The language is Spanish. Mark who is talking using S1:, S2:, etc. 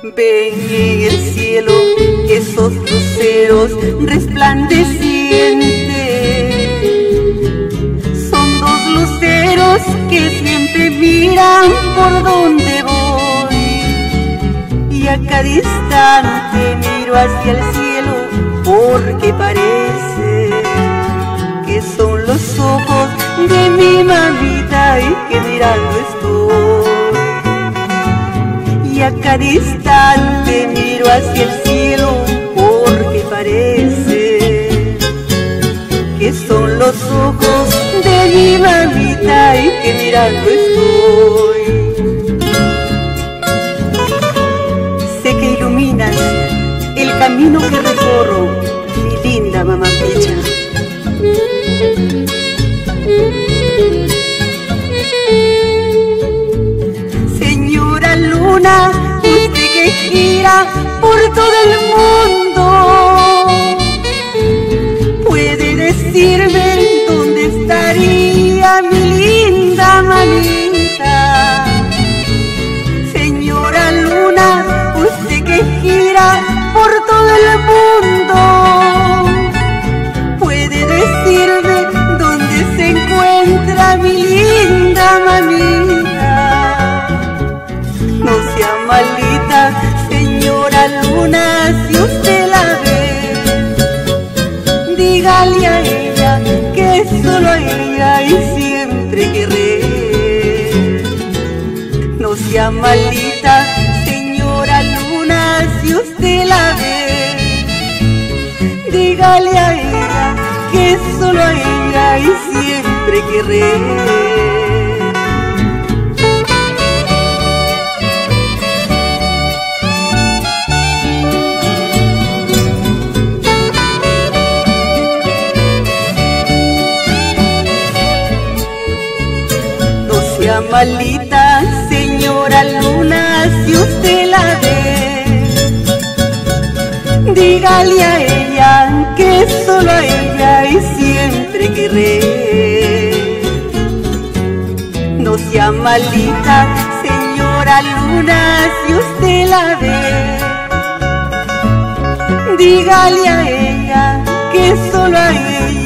S1: Ven en el cielo esos luceros resplandecientes. Son dos luceros que siempre miran por donde voy, y a cada instante miro hacia el cielo porque parece que son los ojos de mi mamita y que mirando estoy. Y a cada instante miro hacia el cielo porque parece que son los ojos de mi mamita y que mirando estoy. Sé que iluminas el camino que recorro, mi linda mamá Pecha. Señora Luna, usted que gira por todo el mundo, ¿puede decirme dónde estaría mi linda mamita? Señora Luna, usted que gira por todo el mundo, ¿puede decirme dónde se encuentra mi linda mamita? No sea malita, señora Luna, si usted la ve, dígale a ella que solo a ella y siempre querré. No sea malita, señora Luna, si usted la ve, dígale a ella que solo a ella y siempre querré. Malita, señora Luna, si usted la ve, dígale a ella que solo a ella y siempre querré. No sea malita, señora Luna, si usted la ve, dígale a ella que solo a ella